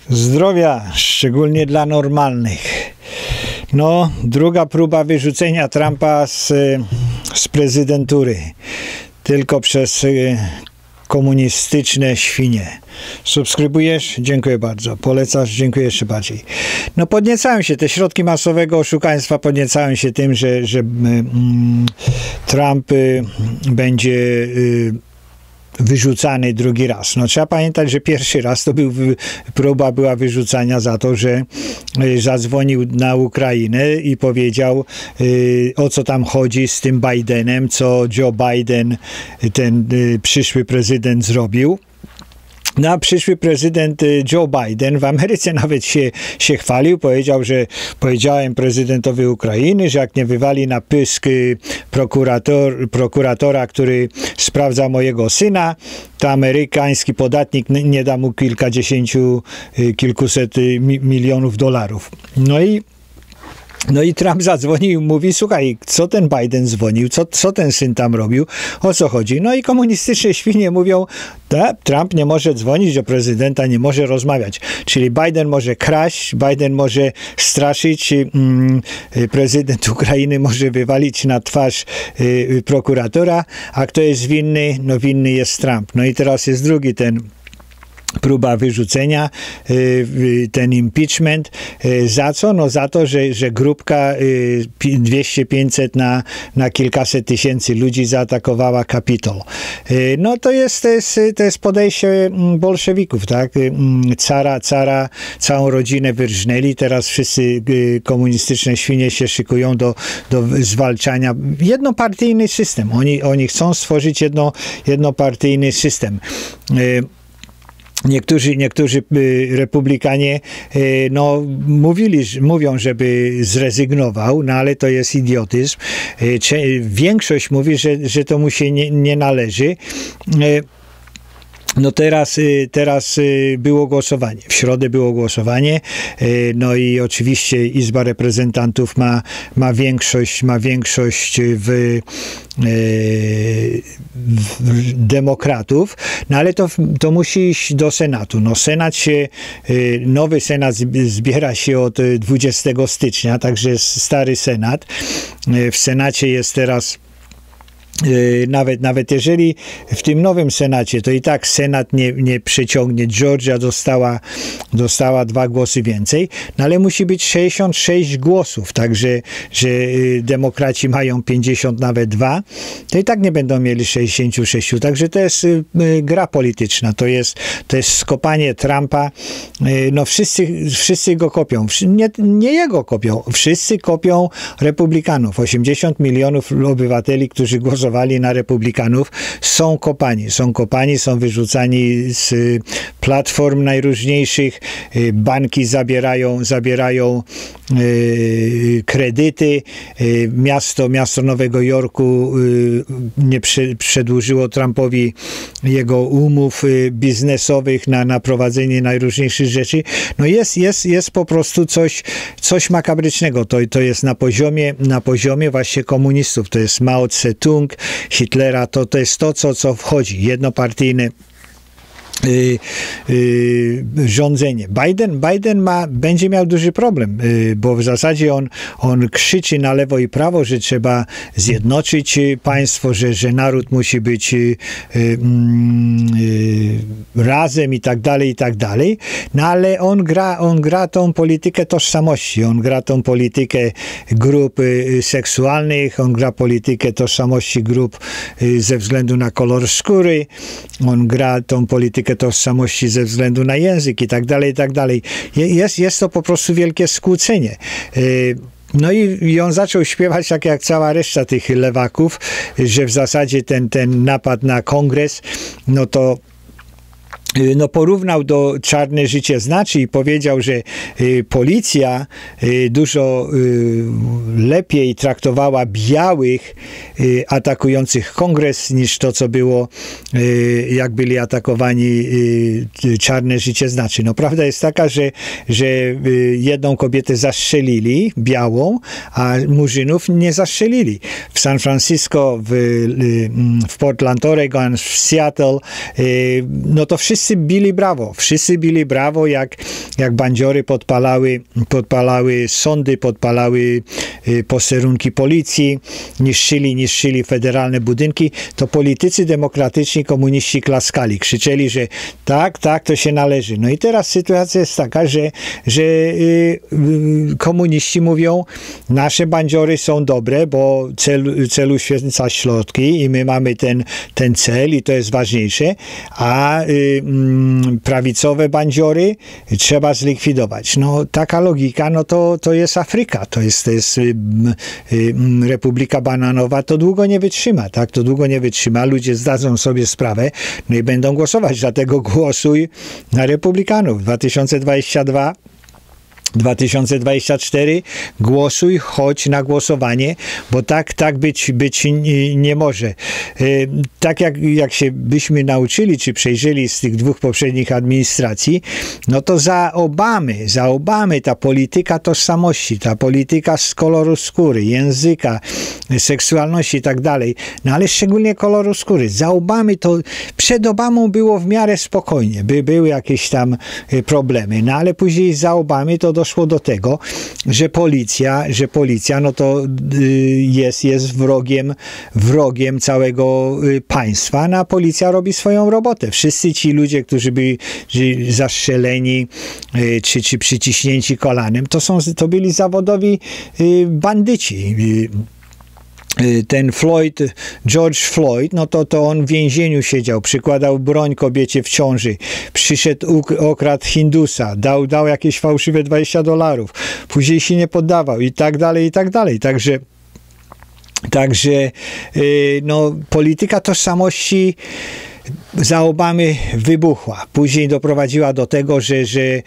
Zdrowia, szczególnie dla normalnych. No, druga próba wyrzucenia Trumpa z prezydentury. Tylko przez komunistyczne świnie. Subskrybujesz? Dziękuję bardzo. Polecasz? Dziękuję jeszcze bardziej. No podniecałem się, te środki masowego oszukaństwa podniecałem się tym, że Trump będzie wyrzucany drugi raz. No trzeba pamiętać, że pierwszy raz to próba była wyrzucania za to, że zadzwonił na Ukrainę i powiedział, o co tam chodzi z tym Bidenem, co Joe Biden, ten przyszły prezydent, zrobił. No a przyszły prezydent Joe Biden w Ameryce nawet się chwalił, powiedział, że powiedziałem prezydentowi Ukrainy, że jak nie wywali na pysk prokuratora, który sprawdza mojego syna, to amerykański podatnik nie da mu kilkuset milionów dolarów. No i Trump zadzwonił i mówi, słuchaj, co ten Biden dzwonił, co ten syn tam robił, o co chodzi? No i komunistyczne świnie mówią, Trump nie może dzwonić do prezydenta, nie może rozmawiać. Czyli Biden może kraść, Biden może straszyć, prezydent Ukrainy może wywalić na twarz prokuratora, a kto jest winny? No winny jest Trump. No i teraz jest drugi próba wyrzucenia, ten impeachment. Za co? No za to, że grupka 200-500 na kilkaset tysięcy ludzi zaatakowała Kapitol. No to jest podejście bolszewików, tak? Cara, całą rodzinę wyrżnęli, teraz wszyscy komunistyczne świnie się szykują do zwalczania. Jednopartyjny system. Oni chcą stworzyć jednopartyjny system. Niektórzy republikanie mówią, żeby zrezygnował, no ale to jest idiotyzm. Większość mówi, że to mu się nie należy. No teraz było głosowanie. W środę było głosowanie. No i oczywiście Izba Reprezentantów ma większość w demokratów, no ale to musi iść do Senatu. No nowy Senat zbiera się od 20 stycznia, także jest stary Senat. W Senacie jest teraz nawet jeżeli w tym nowym Senacie, to i tak Senat nie przeciągnie. Georgia dostała 2 głosy więcej, no ale musi być 66 głosów, także że demokraci mają 50, nawet 2, to i tak nie będą mieli 66, także to jest gra polityczna, to jest skopanie Trumpa. No wszyscy go kopią, nie jego kopią, wszyscy kopią republikanów. 80 milionów obywateli, którzy głosowali na republikanów, są kopani, są wyrzucani z platform najróżniejszych, banki zabierają kredyty, miasto Nowego Jorku nie przedłużyło Trumpowi jego umów biznesowych na prowadzenie najróżniejszych rzeczy. No jest po prostu coś makabrycznego. To jest na poziomie właśnie komunistów. To jest Mao Tse-tung, Hitlera, to jest to, co wchodzi. Jednopartyjne rządzenie. Biden będzie miał duży problem, bo w zasadzie on krzyczy na lewo i prawo, że trzeba zjednoczyć państwo, że naród musi być razem i tak dalej, no ale on gra tą politykę tożsamości, on gra tą politykę grup seksualnych, on gra politykę tożsamości grup ze względu na kolor skóry, on gra tą politykę tożsamości ze względu na język i tak dalej. Jest to po prostu wielkie skłócenie. No i on zaczął śpiewać tak jak cała reszta tych lewaków, że w zasadzie ten napad na kongres, porównał do Czarne życie znaczy i powiedział, że policja dużo lepiej traktowała białych atakujących kongres niż to, co było, jak byli atakowani Czarne życie znaczy. No prawda jest taka, że jedną kobietę zastrzelili, białą, a murzynów nie zastrzelili. W San Francisco, w Portland, Oregon, w Seattle, no to wszyscy wszyscy bili brawo, jak bandziory podpalały sądy, podpalały posterunki policji, niszczyli federalne budynki, to politycy demokratyczni, komuniści klaskali, krzyczeli, że tak, to się należy. No i teraz sytuacja jest taka, że komuniści mówią, nasze bandziory są dobre, bo cel uświęca środki i my mamy ten cel i to jest ważniejsze, a prawicowe bandziory trzeba zlikwidować. No taka logika, no to jest Afryka, to jest Republika Bananowa, to długo nie wytrzyma, tak? To długo nie wytrzyma, ludzie zdadzą sobie sprawę, no i będą głosować, dlatego głosuj na Republikanów. 2024 głosuj, chodź na głosowanie, bo tak być nie może. Tak jak się byśmy nauczyli, czy przejrzeli z tych dwóch poprzednich administracji, no to za Obamy ta polityka tożsamości, ta polityka z koloru skóry, języka, seksualności i tak dalej, no ale szczególnie koloru skóry. Za Obamy to, przed Obamą było w miarę spokojnie, były jakieś tam problemy, no ale później za Obamy to doszło do tego, że policja no to jest wrogiem całego państwa, no a policja robi swoją robotę. Wszyscy ci ludzie, którzy byli zastrzeleni czy przyciśnięci kolanem, to byli zawodowi bandyci. Ten George Floyd, no to on w więzieniu siedział, przykładał broń kobiecie w ciąży, przyszedł, okradł Hindusa, dał jakieś fałszywe $20, później się nie poddawał i tak dalej. Także no, polityka tożsamości za Obamy wybuchła. Później doprowadziła do tego, że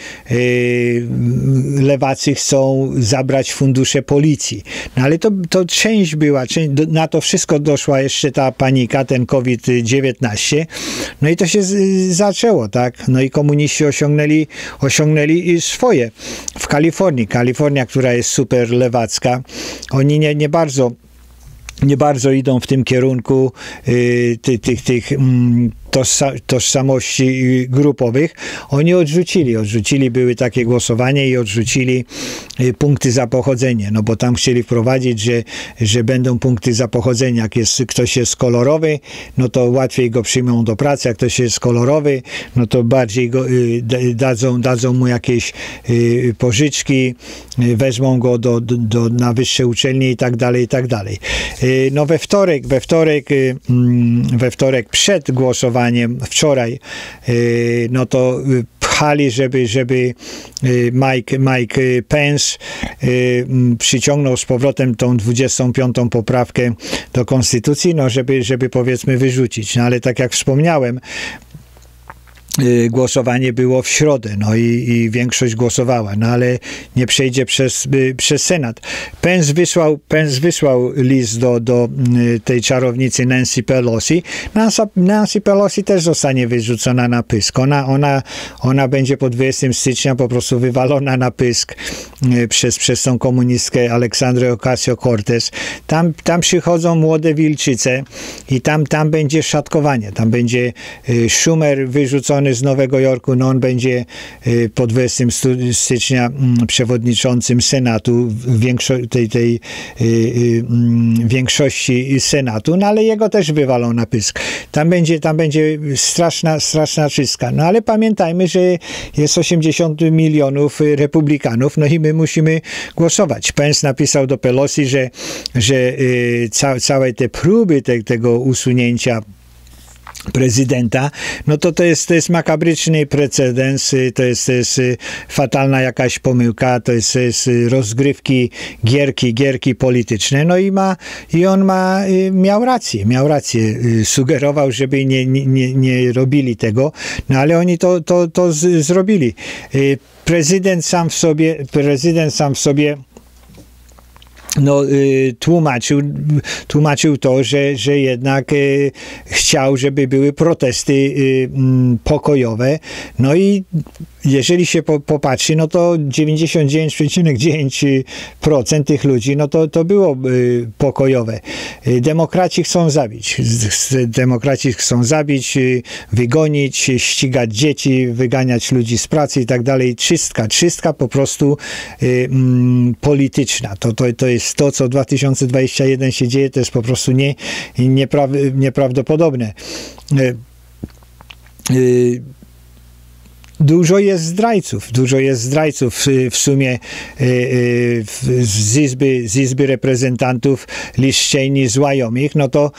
lewacy chcą zabrać fundusze policji. No ale to część była, na to wszystko doszła jeszcze ta panika, ten COVID-19. No i to się zaczęło, tak? No i komuniści osiągnęli swoje. W Kalifornia, która jest super lewacka, oni nie bardzo idą w tym kierunku tych tożsamości grupowych. Oni odrzucili, były takie głosowanie i odrzucili punkty za pochodzenie, no bo tam chcieli wprowadzić, że będą punkty za pochodzenie. Jak ktoś jest kolorowy, no to łatwiej go przyjmą do pracy, jak ktoś jest kolorowy, no to bardziej go dadzą mu jakieś pożyczki, wezmą go na wyższe uczelnie i tak dalej. No we wtorek przed głosowaniem, wczoraj, no to pchali, żeby Mike Pence przyciągnął z powrotem tą 25. poprawkę do Konstytucji, no żeby powiedzmy wyrzucić. No ale tak jak wspomniałem, głosowanie było w środę, no i większość głosowała, no ale nie przejdzie przez Senat. Pence wysłał list do tej czarownicy Nancy Pelosi. Nancy Pelosi też zostanie wyrzucona na pysk. Ona będzie po 20 stycznia po prostu wywalona na pysk przez tą komunistkę Aleksandrę Ocasio-Cortez. Tam przychodzą młode wilczyce i tam będzie szatkowanie. Tam będzie Schumer wyrzucony z Nowego Jorku, no on będzie po 20 stycznia przewodniczącym Senatu, tej większości Senatu, no ale jego też wywalą na pysk. Tam będzie straszna czystka. No ale pamiętajmy, że jest 80 milionów republikanów, no i my musimy głosować. Pence napisał do Pelosi, że całe te próby tego usunięcia prezydenta, no to jest makabryczny precedens, to jest fatalna jakaś pomyłka, to jest rozgrywki, gierki polityczne, no i on miał rację, sugerował, żeby nie robili tego, no ale oni to zrobili. Prezydent sam w sobie no, tłumaczył to, że jednak chciał, żeby były protesty pokojowe. No i jeżeli się popatrzy, no to 99,9% tych ludzi, no to było pokojowe. Demokraci chcą zabić, wygonić, ścigać dzieci, wyganiać ludzi z pracy i tak dalej. Czystka po prostu polityczna. To jest to, co 2021 się dzieje, to jest po prostu nieprawdopodobne. Dużo jest zdrajców w sumie z Izby Reprezentantów Liz Cheney z Wyoming, no to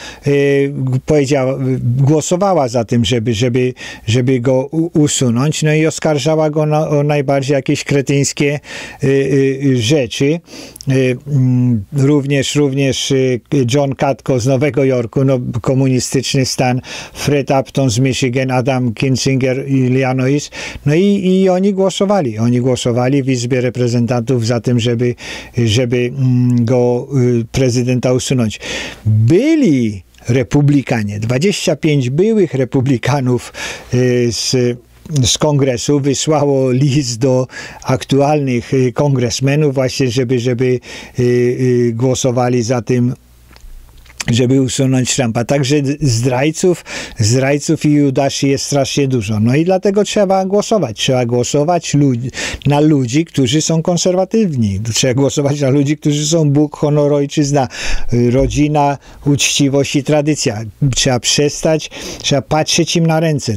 głosowała za tym, żeby go usunąć, no i oskarżała go o najbardziej jakieś kretyńskie rzeczy. Również John Katko z Nowego Jorku, no, komunistyczny stan, Fred Upton z Michigan, Adam Kinzinger i Illinois. No i oni głosowali w Izbie Reprezentantów za tym, żeby go prezydenta usunąć. Byli republikanie, 25 byłych republikanów z kongresu wysłało list do aktualnych kongresmenów właśnie, żeby głosowali za tym, żeby usunąć Trumpa. Także zdrajców i judaszy jest strasznie dużo. No i dlatego trzeba głosować. Trzeba głosować na ludzi, którzy są konserwatywni. Trzeba głosować na ludzi, którzy są Bóg, honor, ojczyzna, rodzina, uczciwość i tradycja. Trzeba patrzeć im na ręce.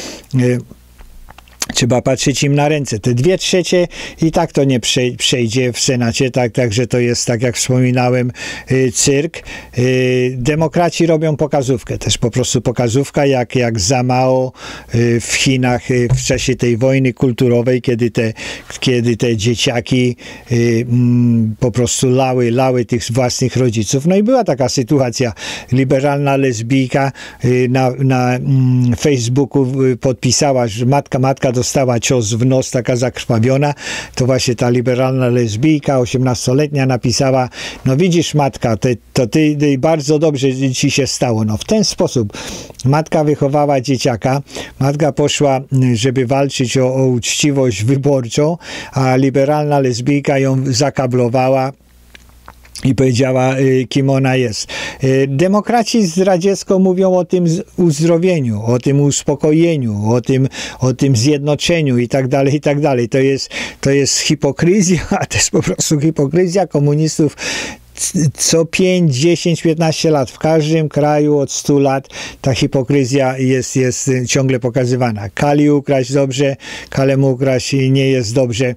Trzeba patrzeć im na ręce. Te 2/3 i tak to nie przejdzie w Senacie, także to jest, tak jak wspominałem, cyrk. Demokraci robią pokazówkę, też po prostu pokazówka, jak za Mao w Chinach w czasie tej wojny kulturowej, kiedy te dzieciaki po prostu lały tych własnych rodziców. No i była taka sytuacja. Liberalna lesbijka na Facebooku podpisała, że matka dostała cios w nos, taka zakrwawiona, to właśnie ta liberalna lesbijka, 18-letnia, napisała: no widzisz, matka, to ty bardzo dobrze ci się stało. No w ten sposób matka wychowała dzieciaka, matka poszła, żeby walczyć o uczciwość wyborczą, a liberalna lesbijka ją zakablowała i powiedziała, kim ona jest. Demokraci zdradziecko mówią o tym uzdrowieniu, o tym uspokojeniu, o tym zjednoczeniu i tak dalej, i tak dalej. To jest hipokryzja, to jest po prostu hipokryzja komunistów. Co 5, 10, 15 lat, w każdym kraju od 100 lat ta hipokryzja jest ciągle pokazywana. Kali ukraść dobrze, Kalemu ukraść nie jest dobrze.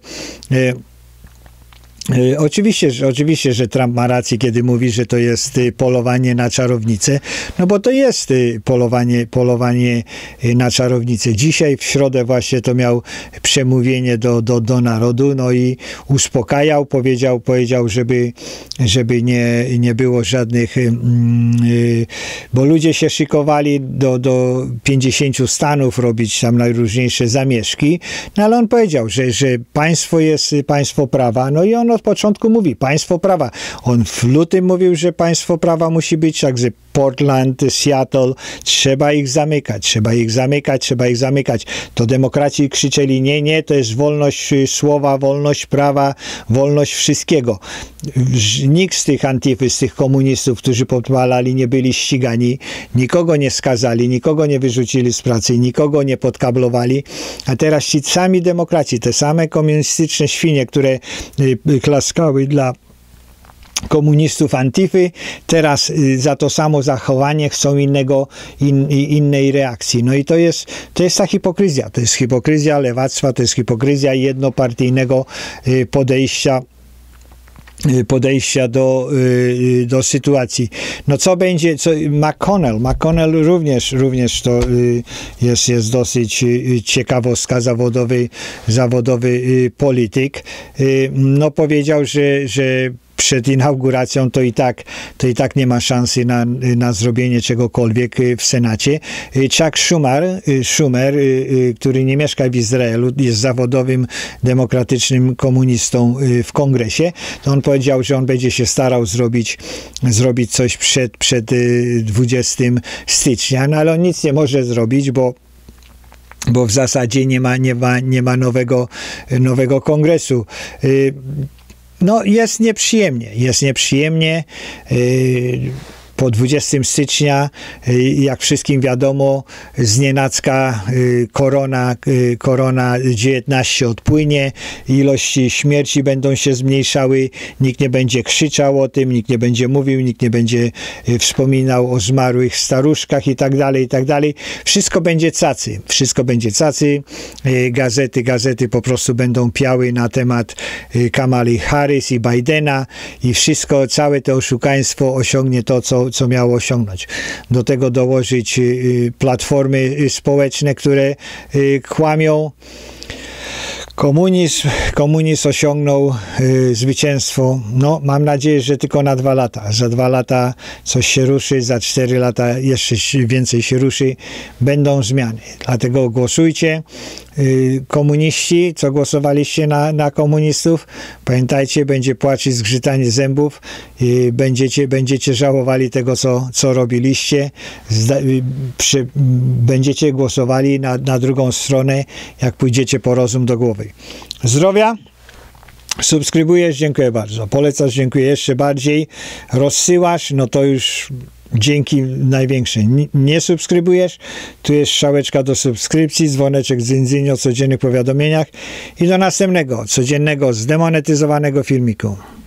Oczywiście, że Trump ma rację, kiedy mówi, że to jest polowanie na czarownicę, no bo to jest polowanie na czarownicę. Dzisiaj w środę właśnie to miał przemówienie do narodu, no i uspokajał, powiedział, żeby nie było żadnych, bo ludzie się szykowali do 50 stanów robić tam najróżniejsze zamieszki, no ale on powiedział, że państwo jest państwo prawa, no i on od początku mówi państwo prawa. On w lutym mówił, że państwo prawa musi być, także Portland, Seattle, trzeba ich zamykać. To demokraci krzyczeli, nie, to jest wolność słowa, wolność prawa, wolność wszystkiego. Nikt z tych antify, z tych komunistów, którzy podpalali, nie byli ścigani, nikogo nie skazali, nikogo nie wyrzucili z pracy, nikogo nie podkablowali, a teraz ci sami demokraci, te same komunistyczne świnie, które klaskały dla komunistów Antify, teraz za to samo zachowanie chcą innej reakcji. No i to jest ta hipokryzja. To jest hipokryzja lewactwa, to jest hipokryzja jednopartyjnego podejścia do sytuacji. No co będzie, McConnell również to jest dosyć ciekawostka, zawodowy polityk. No powiedział, że przed inauguracją, to i tak nie ma szansy na zrobienie czegokolwiek w Senacie. Chuck Schumer, który nie mieszka w Izraelu, jest zawodowym demokratycznym komunistą w Kongresie, to on powiedział, że on będzie się starał zrobić coś przed 20 stycznia, no ale on nic nie może zrobić, bo w zasadzie nie ma nowego kongresu. No jest nieprzyjemnie. Po 20 stycznia, jak wszystkim wiadomo, znienacka korona-19 odpłynie, ilości śmierci będą się zmniejszały, nikt nie będzie krzyczał o tym, nikt nie będzie mówił, nikt nie będzie wspominał o zmarłych staruszkach i tak dalej. Wszystko będzie cacy. Gazety po prostu będą piały na temat Kamali Harris i Bidena i wszystko, całe to oszukaństwo osiągnie to, co miało osiągnąć. Do tego dołożyć platformy społeczne, które kłamią. Komunizm osiągnął zwycięstwo. No, mam nadzieję, że tylko na 2 lata. Za 2 lata coś się ruszy, za 4 lata jeszcze więcej się ruszy. Będą zmiany. Dlatego głosujcie. Komuniści, co głosowaliście na komunistów, pamiętajcie, będzie płacz i zgrzytanie zębów. Będziecie żałowali tego, co robiliście. Będziecie głosowali na drugą stronę, jak pójdziecie po rozum do głowy. Zdrowia! Subskrybujesz? Dziękuję bardzo. Polecasz? Dziękuję jeszcze bardziej. Rozsyłasz? No to już dzięki największe. Nie subskrybujesz? Tu jest strzałeczka do subskrypcji, dzwoneczek z o codziennych powiadomieniach i do następnego, codziennego, zdemonetyzowanego filmiku.